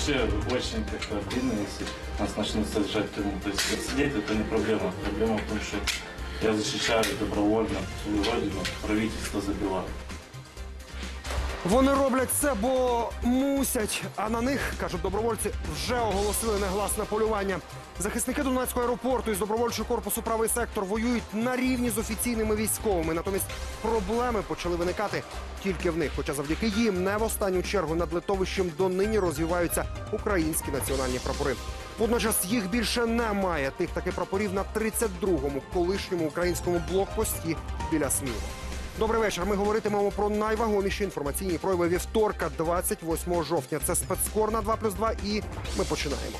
вообще очень как-то обидно, если нас начнут сажать в тюрьму. То есть сидеть это не проблема. Проблема в том, что я защищаю добровольно свою родину, правительство забивает. Вони роблять це, бо мусять, а на них, кажуть добровольці, вже оголосили негласне полювання. Захисники Донецького аеропорту із добровольчого корпусу «Правий сектор» воюють на рівні з офіційними військовими. Натомість проблеми почали виникати тільки в них. Хоча завдяки їм не в останню чергу над литовищем донині розвиваються українські національні прапори. Водночас їх більше немає. Тих таки прапорів на 32-му колишньому українському блокпості біля Сміла. Добрий вечір. Ми говоритимемо про найвагоміші інформаційні прояви вівторка, 28 жовтня. Це спецкор на 2+2 і ми починаємо.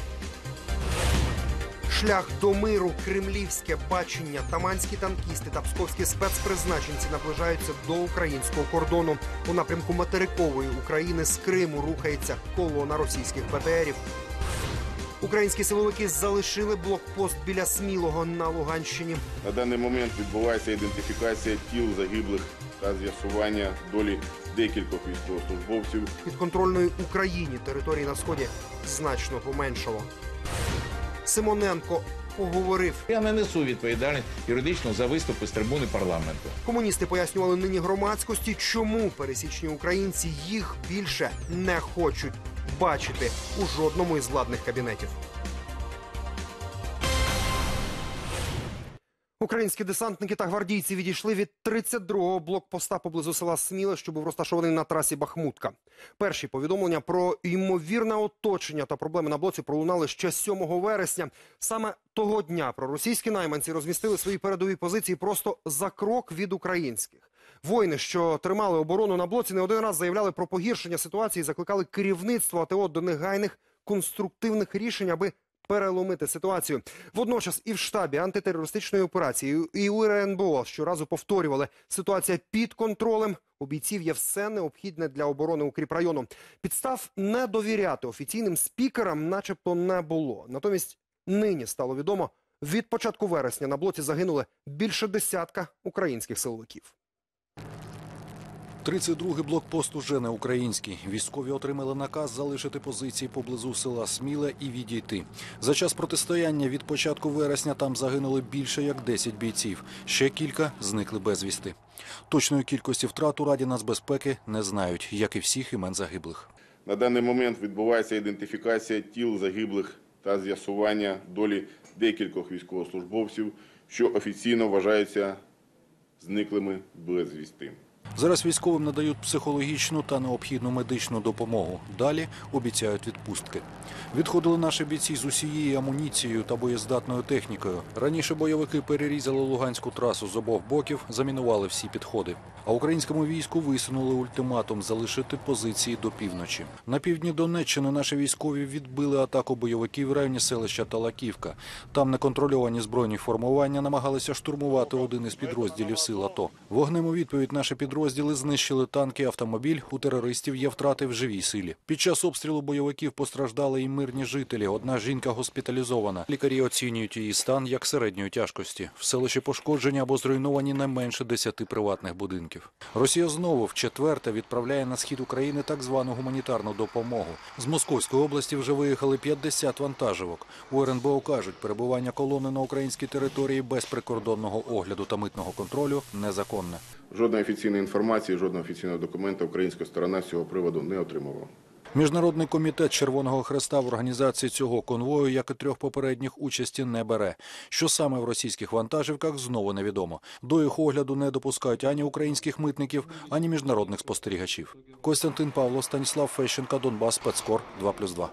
Шлях до миру, кремлівське бачення, таманські танкісти та псковські спецпризначенці наближаються до українського кордону. У напрямку материкової України з Криму рухається колона російських БТРів. Українські силовики залишили блокпост біля Смілого на Луганщині. На даний момент відбувається ідентифікація тіл загиблих та з'ясування долі декількох військовослужбовців. Підконтрольної Україні території на Сході значно поменшало. Симоненко поговорив. Я не несу відповідальність юридично за виступи з трибуни парламенту. Комуністи пояснювали нині громадськості, чому пересічні українці їх більше не хочуть бачити у жодному із владних кабінетів. Українські десантники та гвардійці відійшли від 32-го блокпоста поблизу села Сміле, що був розташований на трасі Бахмутка. Перші повідомлення про ймовірне оточення та проблеми на блоці пролунали ще 7 вересня. Саме того дня проросійські найманці розмістили свої передові позиції просто за крок від українських. Воїни, що тримали оборону на блоці, не один раз заявляли про погіршення ситуації, закликали керівництво АТО до негайних конструктивних рішень, аби переломити ситуацію. Водночас і в штабі антитерористичної операції, і у РНБО щоразу повторювали, ситуація під контролем, у бійців є все необхідне для оборони укріпрайону. Підстав не довіряти офіційним спікерам начебто не було. Натомість нині стало відомо, від початку вересня на блоці загинули більше десятка українських силовиків. 32-й блокпост уже не український. Військові отримали наказ залишити позиції поблизу села Сміле і відійти. За час протистояння від початку вересня там загинули більше як 10 бійців. Ще кілька зникли безвісти. Точної кількості втрат у Раді нацбезпеки не знають, як і всіх імен загиблих. На даний момент відбувається ідентифікація тіл загиблих та з'ясування долі декількох військовослужбовців, що офіційно вважаються зниклими безвісти. Зараз військовим надають психологічну та необхідну медичну допомогу. Далі обіцяють відпустки. Відходили наші бійці з усією амуніцією та боєздатною технікою. Раніше бойовики перерізали Луганську трасу з обох боків, замінували всі підходи. А українському війську висунули ультиматум залишити позиції до півночі. На півдні Донеччини наші військові відбили атаку бойовиків в районі селища Талаківка. Там неконтрольовані збройні формування намагалися штурмувати один із підрозділів сил АТО. Вогнем у відповідь наші підрозділи знищили танки, автомобіль. У терористів є втрати в живій силі. Під час обстрілу бойовиків постраждали і мирні жителі. Одна жінка госпіталізована. Лікарі оцінюють її стан як середньої тяжкості. В селищі пошкоджені або зруйновані не менше 10 приватних будинків. Росія знову вчетверте відправляє на схід України так звану гуманітарну допомогу. З Московської області вже виїхали 50 вантажівок. У РНБО кажуть, перебування колони на українській території без прикордонного огляду та митного контролю незаконне. Жодної офіційної інформації, жодного офіційного документа українська сторона з цього приводу не отримувала. Міжнародний комітет Червоного Хреста в організації цього конвою, як і 3 попередніх, участі не бере. Що саме в російських вантажівках, знову невідомо. До їх огляду не допускають ані українських митників, ані міжнародних спостерігачів. Костянтин Павло, Станіслав Фещенко, Донбас, спецкор 2+2.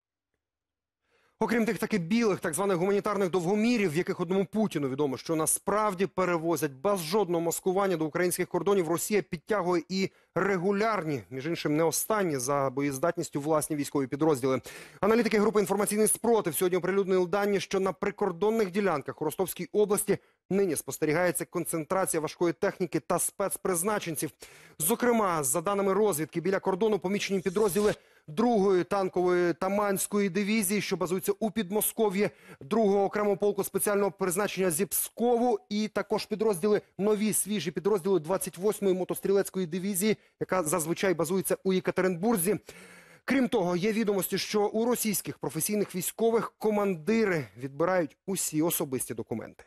Окрім тих таки білих, так званих гуманітарних довгомірів, в яких одному Путіну відомо, що насправді перевозять без жодного маскування до українських кордонів, Росія підтягує і регулярні, між іншим не останні за боєздатністю власні військові підрозділи. Аналітики групи «Інформаційний спротив» сьогодні оприлюднили дані, що на прикордонних ділянках у Ростовській області нині спостерігається концентрація важкої техніки та спецпризначенців. Зокрема, за даними розвідки, біля кордону помічені підрозділи 2-ї танкової Таманської дивізії, що базується у Підмосков'ї, 2-го окремого полку спеціального призначення зі Пскову і також підрозділи, нові свіжі підрозділи 28-ї мотострілецької дивізії, яка зазвичай базується у Єкатеринбурзі. Крім того, є відомості, що у російських професійних військових командири відбирають усі особисті документи.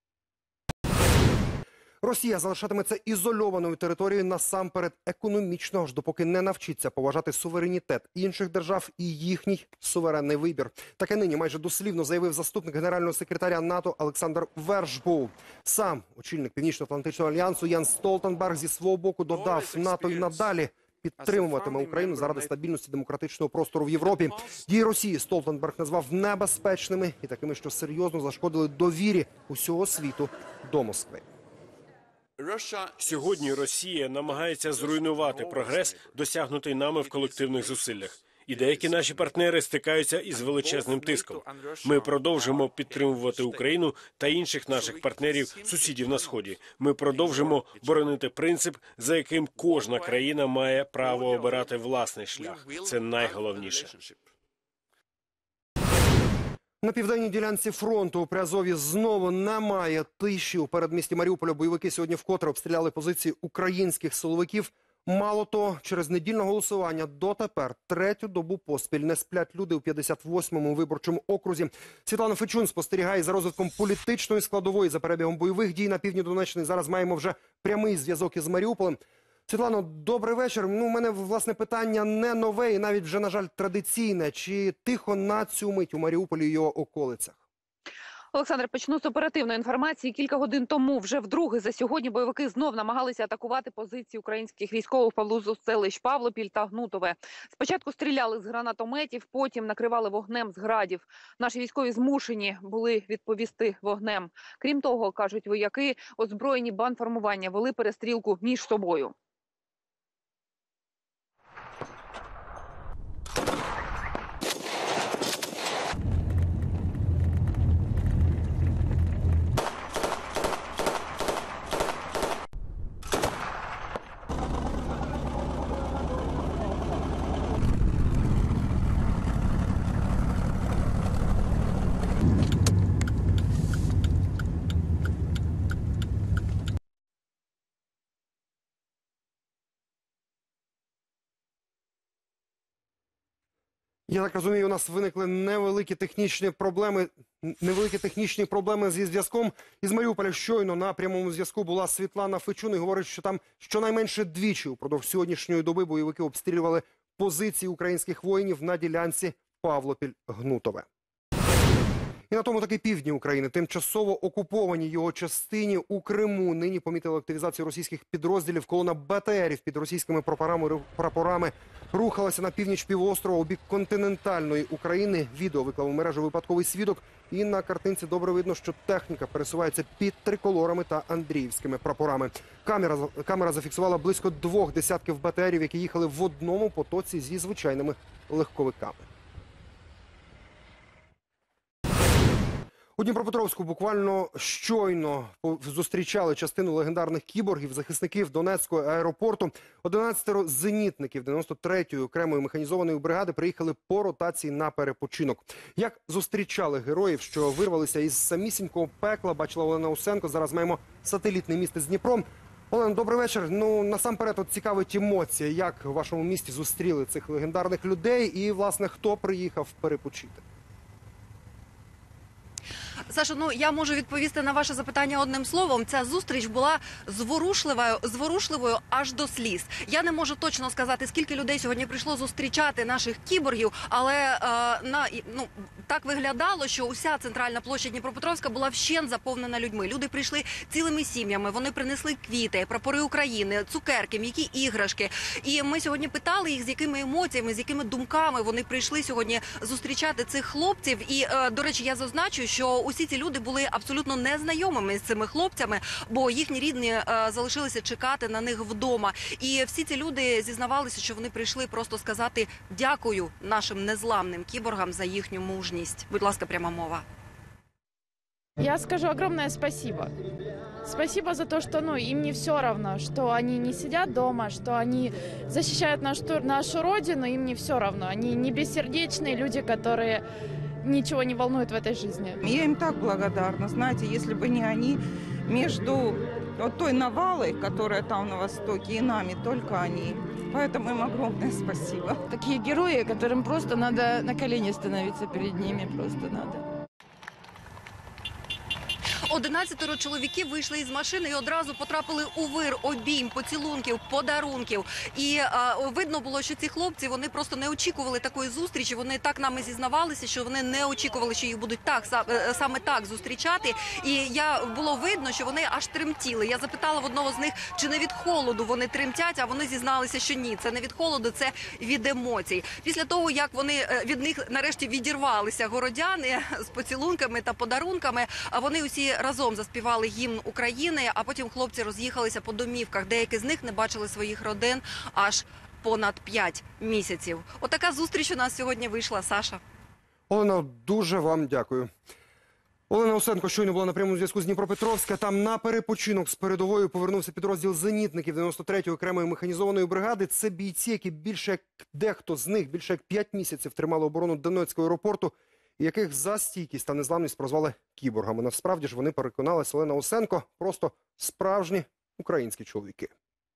Росія залишатиметься ізольованою територією насамперед економічно, аж допоки не навчиться поважати суверенітет інших держав і їхній суверенний вибір. Таке нині майже дослівно заявив заступник генерального секретаря НАТО Олександр Вершбоу. Сам очільник Північно-Атлантичного альянсу Ян Столтенберг зі свого боку додав, НАТО й надалі підтримуватиме Україну заради стабільності демократичного простору в Європі. Дії Росії Столтенберг назвав небезпечними і такими, що серйозно зашкодили довірі усього світу до Москви. Сьогодні Росія намагається зруйнувати прогрес, досягнутий нами в колективних зусиллях. І деякі наші партнери стикаються із величезним тиском. Ми продовжимо підтримувати Україну та інших наших партнерів, сусідів на Сході. Ми продовжимо боронити принцип, за яким кожна країна має право обирати власний шлях. Це найголовніше. На південній ділянці фронту у Приазов'ї знову немає тиші. У передмісті Маріуполя бойовики сьогодні вкотре обстріляли позиції українських силовиків. Мало того, через недільне голосування дотепер третю добу поспіль не сплять люди у 58-му виборчому окрузі. Світлана Фечун спостерігає за розвитком політичної складової, за перебігом бойових дій на півдні Донеччини. Зараз маємо вже прямий зв'язок із Маріуполем. Світлано, добрий вечір. У мене, власне, питання не нове і навіть вже, на жаль, традиційне. Чи тихо на цю мить у Маріуполі і його околицях? Олександр, почну з оперативної інформації. Кілька годин тому, вже вдруге за сьогодні, бойовики знов намагалися атакувати позиції українських військових поблизу селищ Павлопіль та Гнутове. Спочатку стріляли з гранатометів, потім накривали вогнем з градів. Наші військові змушені були відповісти вогнем. Крім того, кажуть вояки, озброєні бандформування вели перестрілку між собою. Я так розумію, у нас виникли невеликі технічні проблеми зі зв'язком. Із Маріуполя щойно на прямому зв'язку була Світлана Фечун і говорить, що там щонайменше двічі упродовж сьогоднішньої доби бойовики обстрілювали позиції українських воїнів на ділянці Павлопіль-Гнутове. І на тому таки півдні України, тимчасово окупованій його частині у Криму, нині помітили активізацію російських підрозділів. Колона БТРів під російськими прапорами рухалася на північ півострова у бік континентальної України. Відео виклав у мережу випадковий свідок. І на картинці добре видно, що техніка пересувається під триколорами та андріївськими прапорами. Камера зафіксувала близько 2 десятків БТРів, які їхали в одному потоці зі звичайними легковиками. У Дніпропетровську буквально щойно зустрічали частину легендарних кіборгів, захисників Донецького аеропорту. 11 зенітників 93-ї окремої механізованої бригади приїхали по ротації на перепочинок. Як зустрічали героїв, що вирвалися із самісінького пекла, бачила Олена Усенко. Зараз маємо сателітний міст із Дніпром. Олена, добрий вечір. Насамперед, цікавить емоції. Як у вашому місті зустріли цих легендарних людей і, власне, хто приїхав перепочити? Саша, я можу відповісти на ваше запитання одним словом. Ця зустріч була зворушливою аж до сліз. Я не можу точно сказати, скільки людей сьогодні прийшло зустрічати наших кіборгів, але так виглядало, що уся центральна площа Дніпропетровська була вщент заповнена людьми. Люди прийшли цілими сім'ями, вони принесли квіти, прапори України, цукерки, м'які іграшки. І ми сьогодні питали їх, з якими емоціями, з якими думками вони прийшли сьогодні зустрічати цих хлопців. І, до речі, я зазначу, що усі ці люди були абсолютно незнайомими з цими хлопцями, бо їхні рідні залишилися чекати на них вдома. І всі ці люди зізнавалися, що вони прийшли просто сказати дякую нашим незламним кіборгам за їхню мужність. Будь ласка, пряма мова. Я скажу огромное спасибо. Спасибо за то, что им не все равно, что они не сидят дома, что они защищают нашу родину, им не все равно. Они не бессердечные люди, которые ничего не волнует в этой жизни. Я им так благодарна. Знаете, если бы не они, между вот той навалой, которая там на Востоке, и нами, только они. Поэтому им огромное спасибо. Такие герои, которым просто надо на колени становиться перед ними, просто надо. 11 чоловіків вийшли із машини і одразу потрапили у вир обійм, поцілунків, подарунків. І видно було, що ці хлопці, вони просто не очікували такої зустрічі. Вони так нами зізнавалися, що вони не очікували, що їх будуть саме так зустрічати. І було видно, що вони аж тремтіли. Я запитала в одного з них, чи не від холоду вони тремтять, а вони зізналися, що ні, це не від холоду, це від емоцій. Після того, як вони від них нарешті відірвалися городяни з поцілунками та подарунками, а вони усі разом заспівали гімн України, а потім хлопці роз'їхалися по домівках. Деякі з них не бачили своїх родин аж понад 5 місяців. Отака зустріч у нас сьогодні вийшла, Саша. Олена, дуже вам дякую. Олена Усенко щойно була на прямому зв'язку з Дніпропетровська. Там на перепочинок з передовою повернувся підрозділ зенітників 93-ї окремої механізованої бригади. Це бійці, які дехто з них більше як 5 місяців тримали оборону Донецького аеропорту, і яких за стійкість та незламність прозвали кіборгами. Насправді ж вони, переконалась Олена Усенко, просто справжні українські чоловіки.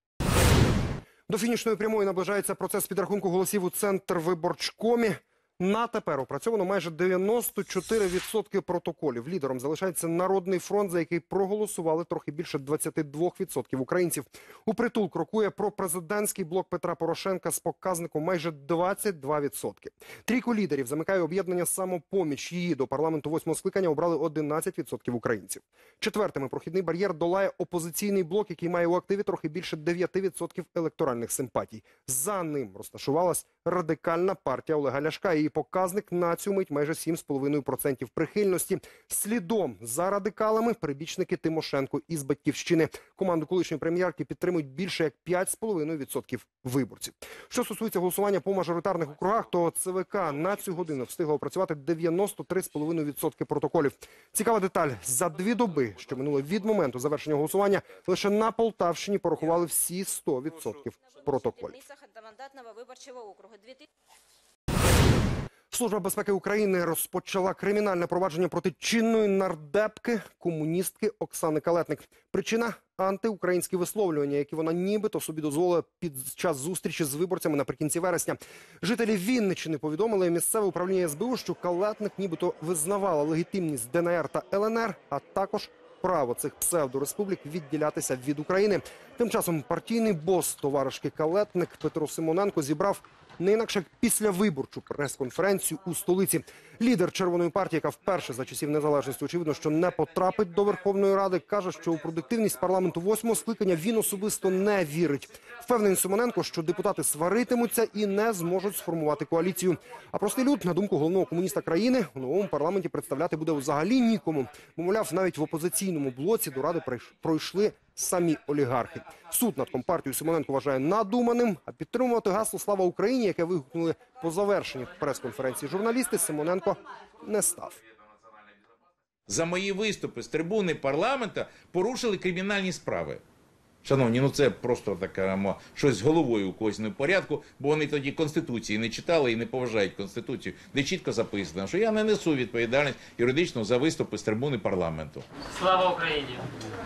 До фінішної прямої наближається процес підрахунку голосів у Центрвиборчкомі. На тепер опрацьовано майже 94% протоколів. Лідером залишається Народний фронт, за який проголосували трохи більше 22% українців. Упритул крокує пропрезидентський блок Петра Порошенка з показником майже 22%. Трійку лідерів замикає об'єднання «Самопоміч». Її до парламенту 8-го скликання обрали 11% українців. Четвертими прохідний бар'єр долає опозиційний блок, який має у активі трохи більше 9% електоральних симпатій. За ним розташувалась Радикальна партія Олега Ляшка. Її показник на цю мить майже 7,5% прихильності. Слідом за радикалами прибічники Тимошенко із «Батьківщини». Команду колишньої прем'єрки підтримують більше як 5,5% виборців. Що стосується голосування по мажоритарних округах, то ЦВК на цю годину встигло опрацювати 93,5% протоколів. Цікава деталь. За 2 доби, що минуло від моменту завершення голосування, лише на Полтавщині порахували всі 100% протоколів. Служба безпеки України розпочала кримінальне провадження проти чинної нардепки, комуністки Оксани Калетник. Причина – антиукраїнські висловлювання, які вона нібито собі дозволила під час зустрічі з виборцями наприкінці вересня. Жителі Вінниччини повідомили місцеве управління СБУ, що Калетник нібито визнавала легітимність ДНР та ЛНР, а також право цих псевдореспублік відділятися від України. Тим часом партійний бос товаришки Калетник Петро Симоненко зібрав не інакше післявиборчу прес-конференцію у столиці. Лідер Червоної партії, яка вперше за часів незалежності, очевидно, що не потрапить до Верховної Ради, каже, що у продуктивність парламенту 8-го скликання він особисто не вірить. Впевнений Симоненко, що депутати сваритимуться і не зможуть сформувати коаліцію. А простий люд, на думку головного комуніста країни, у новому парламенті представляти буде взагалі нікому. Бо, мовляв, навіть в опозиційному блоці до Ради пройшли самі олігархи. Суд над компартією Симоненко вважає надуманим, а підтримувати гасло «Слава Україні», яке вигукнули по завершенні прес-конференції журналісти, Симоненко не став. За мої виступи з трибуни парламенту порушили кримінальні справи. Шановні, це просто таке щось з головою у когось не в порядку, бо вони тоді Конституції не читали і не поважають Конституцію, де чітко записано, що я не несу відповідальність юридичну за виступи з трибуни парламенту. Слава Україні!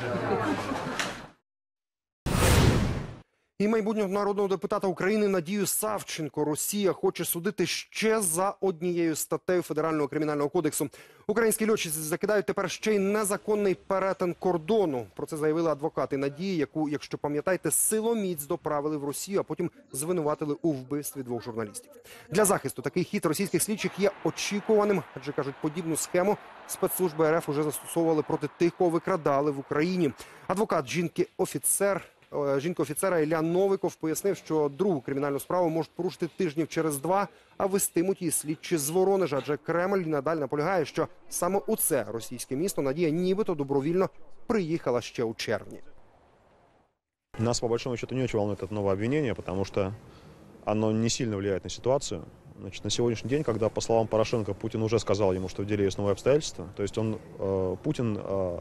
І майбутнього народного депутата України Надію Савченко Росія хоче судити ще за однією статтею Федерального кримінального кодексу. Українські льотчиці закидають тепер ще й незаконний перетин кордону. Про це заявили адвокати Надії, яку, якщо пам'ятаєте, силоміць доправили в Росію, а потім звинуватили у вбивстві 2 журналістів. Для захисту такий хід російських слідчих є очікуваним, адже, кажуть, подібну схему спецслужби РФ уже застосовували проти тих, кого викрадали в Україні. Адвокат жінки-офіцера Ілля Новиков пояснив, що другу кримінальну справу можуть порушити тижнів через 2, а вестимуть її слідчі з Воронежа. Адже Кремль надалі наполягає, що саме у це російське місто Надія нібито добровільно приїхала ще у червні. Нас, по большому счету, не очень волнует это новое обвинение, потому что оно не сильно влияет на ситуацию. Значит, на сегодняшний день, когда, по словам Порошенко, Путин уже сказал ему, что в деле есть новые обстоятельства, то есть Путин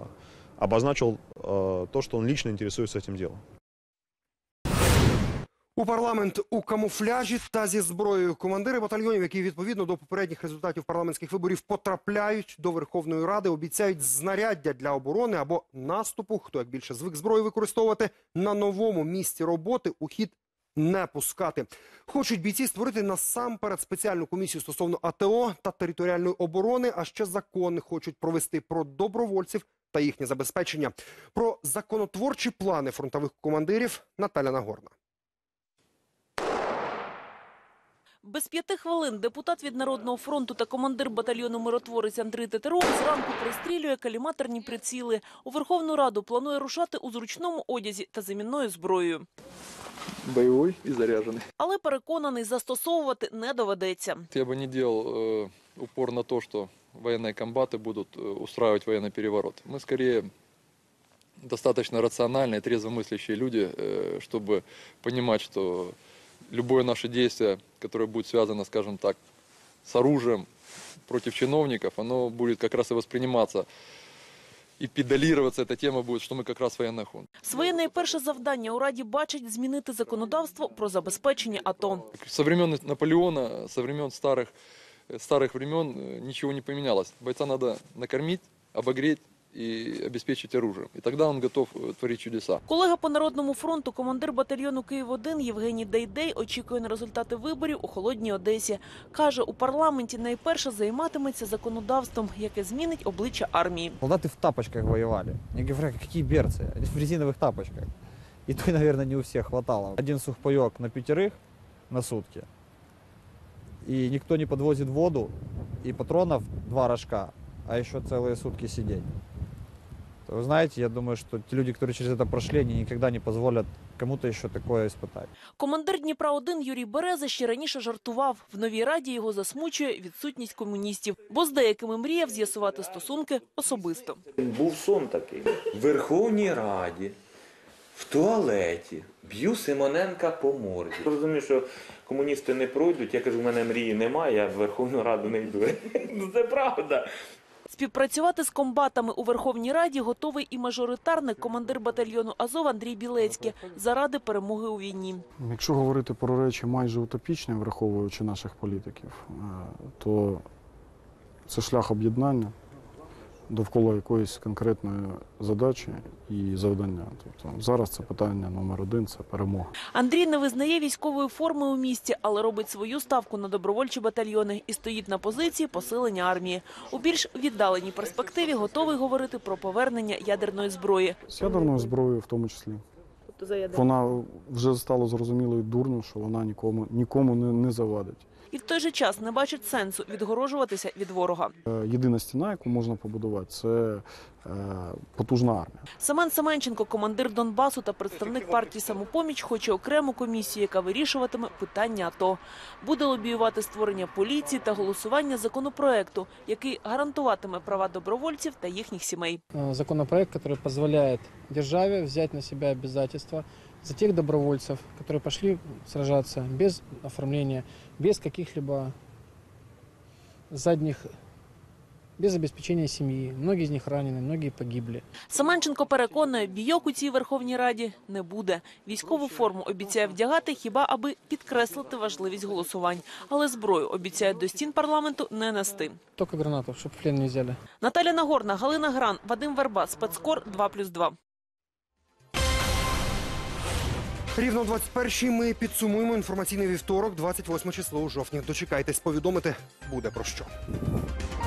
обозначил то, что он лично интересуется этим делом. У парламент у камуфляжі та зі зброєю. Командири батальйонів, які відповідно до попередніх результатів парламентських виборів потрапляють до Верховної Ради, обіцяють знаряддя для оборони або наступу, хто як більше звик зброю використовувати, на новому місці роботи у хід не пускати. Хочуть бійці створити насамперед спеціальну комісію стосовно АТО та територіальної оборони, а ще закони хочуть провести про добровольців та їхнє забезпечення. Про законотворчі плани фронтових командирів Наталя Нагорна. Без 5 хвилин депутат від Народного фронту та командир батальйону «Миротворець» Андрій Тетеров зранку пристрілює каліматорні приціли. У Верховну Раду планує рушати у зручному одязі та замінною зброєю. Бойовий і заряджений. Але переконаний, застосовувати не доведеться. Я би не робив упор на те, що воєнні комбати будуть устраивать воєнний переворот. Ми, скоріше, достаточно рациональные, трезвомыслящие люди, чтобы понимать, что любое наше действие, которое будет связано, скажем так, с оружием против чиновников, оно будет как раз и восприниматься. І педаліруватися ця тема буде, що ми якраз воєнний фонд. Своє найперше завдання у Раді бачать змінити законодавство про забезпечення АТО. Со времен Наполеона, со времен старых времен ничего не поменялось. Бойца надо накормить, обогреть і обезпечити оружием. І тоді він готов творити чудеса. Колега по Народному фронту, командир батальйону Київ-1 Євгеній Дейдей очікує на результати виборів у холодній Одесі. Каже, у парламенті найперше займатиметься законодавством, яке змінить обличчя армії. Солдаты в тапочках воевали. Я говорю, какие берцы? Они в резиновых тапочках. И то, наверное, не у всех хватало. Один сухпайок на 5 на сутки. И никто не подвозит воду, и патронов 2 рожка, а еще целые сутки сидеть. Вы знаете, я думаю, что те люди, которые через это прошли, они никогда не позволят кому-то еще такое испытать. Командир Дніпра-1 Юрій Береза ще раніше жартував. В новій Раді його засмучує відсутність комуністів, бо з деякими мріяв з'ясувати стосунки особисто. Був сон такий. В Верховній Раді, в туалеті, б'ю Симоненка по морді. Розумію, що комуністи не пройдуть. Я кажу, в мене мрії немає, я в Верховну Раду не йду. Ну це правда. Співпрацювати з комбатами у Верховній Раді готовий і мажоритарник, командир батальйону Азов Андрій Білецький, заради перемоги у війні. Якщо говорити про речі майже утопічні, враховуючи наших політиків, то це шлях об'єднання довкола якоїсь конкретної задачі і завдання. Тобто зараз це питання номер 1 – це перемога. Андрій не визнає військової форми у місті, але робить свою ставку на добровольчі батальйони і стоїть на позиції посилення армії. У більш віддаленій перспективі готовий говорити про повернення ядерної зброї. З ядерною зброєю в тому числі. Вона вже стала зрозумілою дурню, що вона нікому не завадить. І в той же час не бачить сенсу відгорожуватися від ворога. Єдина стіна, яку можна побудувати, це потужна армія. Семен Семенченко, командир Донбасу та представник партії «Самопоміч», хоче окрему комісію, яка вирішуватиме питання АТО. Буде лобіювати створення поліції та голосування законопроекту, який гарантуватиме права добровольців та їхніх сімей. Законопроект, який дозволяє державі взяти на себе обов'язки за тех добровольцев, которые пошли сражаться без оформления, без каких-либо задних, без обеспечения семьи. Многие из них ранены, многие погибли. Семенченко переконує, бійок у цій Верховній Раді не буде. Військову форму обіцяє вдягати, хіба аби підкреслити важливість голосувань. Але зброю обіцяють до стін парламенту не нести. Тільки гранату, щоб в плен не взяли. Наталя Нагорна, Галина Гран, Вадим Верба, Спецкор 2+2. Рівно 21-й ми підсумуємо інформаційний вівторок, 28 число у жовтні. Дочекайтесь, повідомити буде про що.